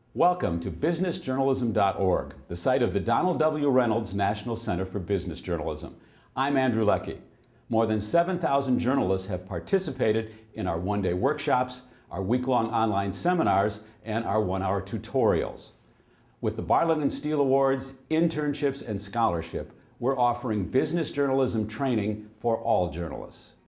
Welcome to businessjournalism.org, the site of the Donald W. Reynolds National Center for Business Journalism. I'm Andrew Leckey. More than 7,000 journalists have participated in our one-day workshops, our week-long online seminars, and our one-hour tutorials. With the Bartlett and Steele Awards, internships, and scholarship, we're offering business journalism training for all journalists.